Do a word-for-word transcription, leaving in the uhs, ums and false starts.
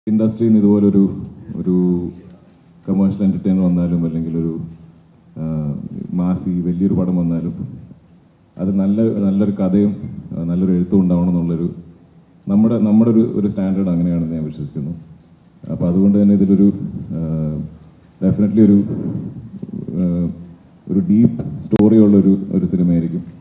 ഇൻഡസ്ട്രിയിൽ നിന്ന് ഇതുപോലൊരു ഒരു കമേഴ്ഷ്യൽ എൻ്റർടൈനർ വന്നാലും അല്ലെങ്കിൽ ഒരു മാസി വലിയൊരു പടം വന്നാലും അത് നല്ല നല്ലൊരു കഥയും നല്ലൊരു എഴുത്തും ഉണ്ടാവണം എന്നുള്ളൊരു നമ്മുടെ നമ്മുടെ ഒരു ഒരു സ്റ്റാൻഡേർഡ് അങ്ങനെയാണെന്ന് ഞാൻ വിശ്വസിക്കുന്നു. അപ്പോൾ അതുകൊണ്ട് തന്നെ ഇതിലൊരു ഡെഫിനറ്റ്ലി ഒരു ഒരു ഡീപ്പ് സ്റ്റോറിയുള്ളൊരു ഒരു സിനിമയായിരിക്കും.